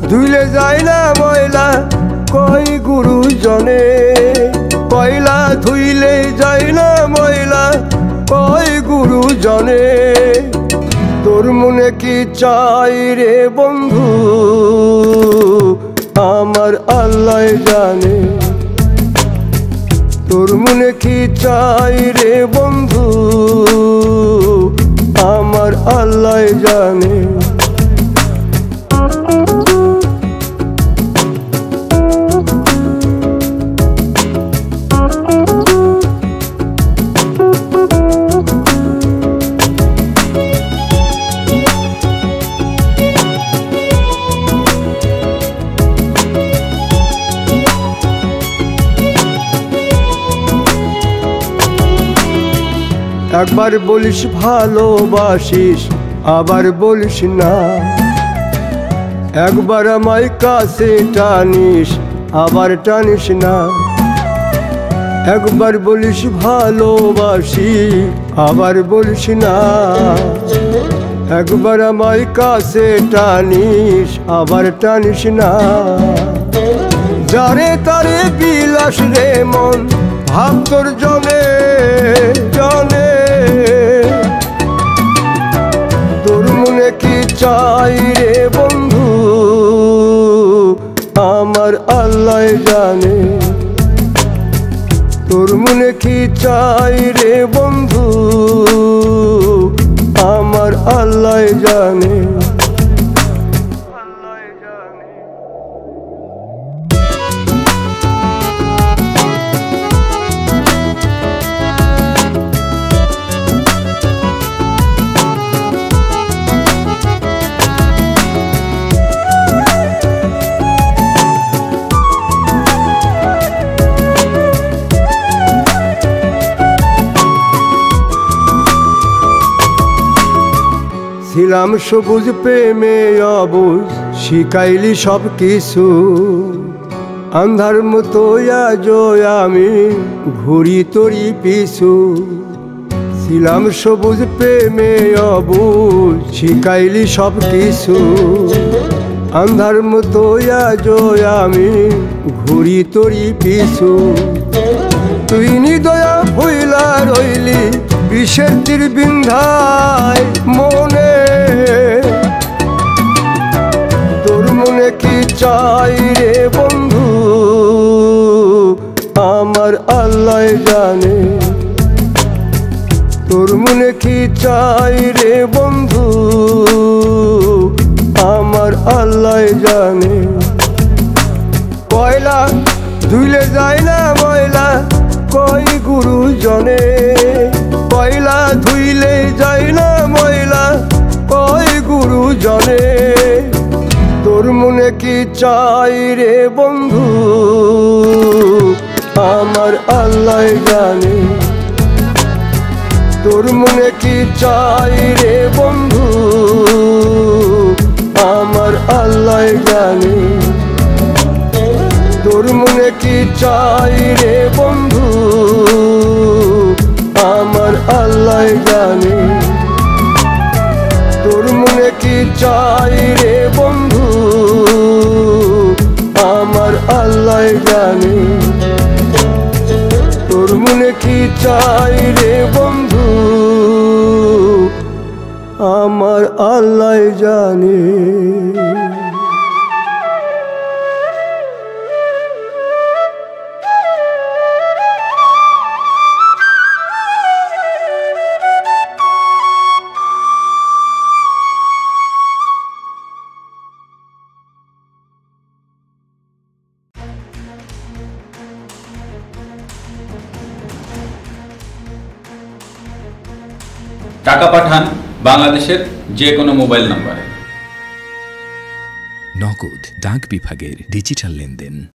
ধুইলে যায় না ময়লা কয় গুরুজনে, কয়লা ধুইলে যায় না ময়লা কয় গুরুজনে। তোর মনে কি চাই রে বন্ধু আমার আল্লাহ জানে, তোর মনে কি চাই রে বন্ধু আমার আল্লাহ জানে। একবার বলিস ভালোবাসিস আবার বলিস না, একবার আমায় কাছে টানিস আবার টানিস না। একবার বলিস ভালোবাসি আবার বলিস না, একবার আমায় কাছে টানিস আবার টানিস না। যারে তারে বিলাস রে মন ভাব তোর জনে জনে, তোর মনে কি চাই রে বন্ধু আমার আল্লাহ জানে, তোর মনে কি চাই রে বন্ধু আমার আল্লাহ জানে। ছিলাম সবুজ প্রেমে অবুজ শিখাইলি সব কিছু, আন্ধার মতো আজ আমি ঘুরি তোরি পিছু। ছিলাম সবুজ প্রেমে অবুজ শিখাইলি সব কিছু, আন্ধার মতো আজ আমি ঘুরি তোরি পিছু। তুই নিদয়া ভইলা রইলি বিষের তীর বিন্ধায় মনে, তোর মনে কি চাই রে বন্ধু আমার আল্লাহ জানে, তোর মনে কি চাই রে বন্ধু আমার আল্লাহ জানে। কয়লা ধুইলে যায় না ময়লা কয় গুরুজনে, কয়লা ধুইলে যায় না ময়লা কয় গুরুজনে। তোর মনে কি চাই রে বন্ধু আমার আল্লাহ জানে, তোর মনে কি চাই রে বন্ধু আমার আল্লাহ জানে, তোর মনে কি চাই রে বন্ধু আমার আল্লাহ জানে, তোর মনে কি চাই রে বন্ধু আমার আল্লাহ জানে, তোর মনে কি চাই রে বন্ধু আমার আল্লাহ জানে। টাকা পাঠান বাংলাদেশের যে কোনো মোবাইল নম্বরে। নগদ ডাক বিভাগের ডিজিটাল লেনদেন।